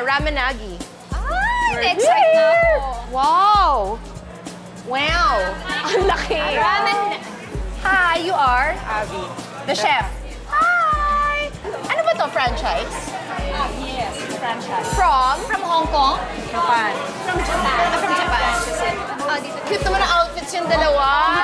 Ramenagi. Na-excite na ako. Wow! Wow! Ang laki! Ramen. Hi, you are? Abby. The chef. Hi! Ano ba to, franchise? Yes, franchise. From Hong Kong? Japan. From Japan. From Japan. Dito. Cute naman ang outfits yung dalawa.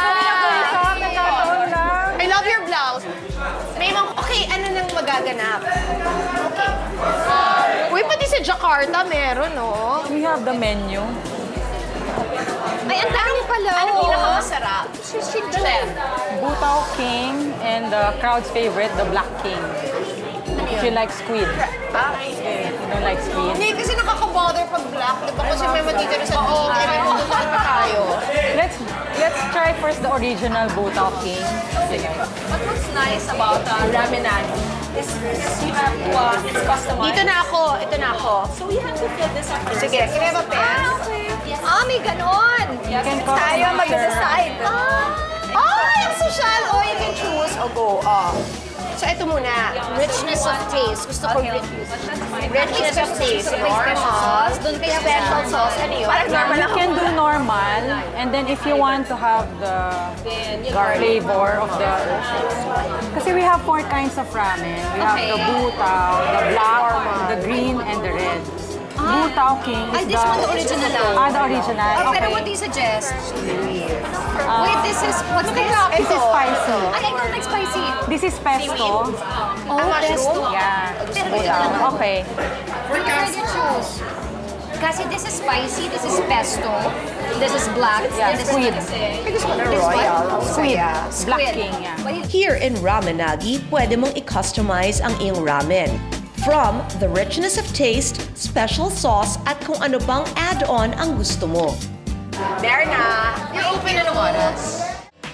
I love your blouse. May mga, okay, ano nang magaganap? Okay. Uy, pati sa Jakarta meron, no? We have the menu. Ay, ang dami pala. Ano pinakamasarap? Chef. Butao King and the crowd's favorite, the Black King. If you like squid. If you don't like squid. Hindi, kasi nakaka-bother pag black. Diba? Kasi may matitira sa buhok. Kaya may mabuhat pa tayo. Let's try first the original Butao King. What looks nice about Ramenagi is you have to, it's customized. Dito na ako. Ito na ako. So we have to fill this up first. Sige, can I have a pen? Okay. May ganon. You can Tayo customize mag-decide. Ay, ang social! Oh, you can choose. O, go. So, ito muna. Richness of taste. Gusto ko richness of taste. Special sauce. Doon kay special sauce. Ano yun? Parang normal You can do normal, and then if you want to have the flavor of the... Kasi we have 4 kinds of ramen. We have the Butao, the black, the green, and the red. Butao King is This one, the original lang. the original. Pero Okay. what do you suggest? Wait, this is, what's this? This is spicy. I don't like spicy. This is pesto. Pesto. Yeah. Pero Butao. Okay. Where did you choose? Kasi this is spicy, this is pesto, this is black, Yeah, and this squid. is royal. Squid. Squid. Black King, yeah. Here in Ramenagi, pwede mong i-customize ang iyong ramen. From the richness of taste, special sauce, at kung ano bang add-on ang gusto mo. There na. You're open na ng oras.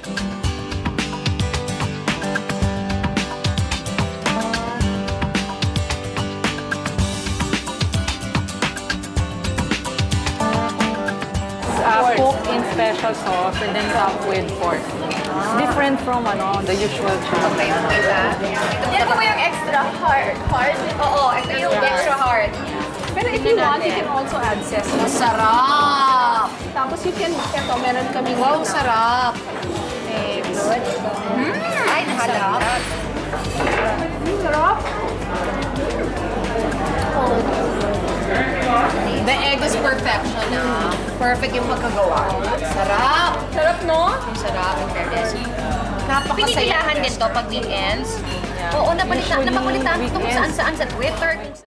Cooked in special sauce and then topped with pork. It's different from the usual chili. Yan ba yung extra hard? Oo, ito yung extra hard. Pero if you want, you can also add sesame. Sarap! Tapos you can, ito, meron kami Wow, sarap. good. Ay, nahalap. Sarap. The egg is perfection na. Perfect yung pagkagawa. Sarap! Sarap, no? Sarap, in fairness. Napakasaya. Pinigilahan din to pag weekends. Oo, napalitan Usually, ito kung weekends. saan-saan sa Twitter.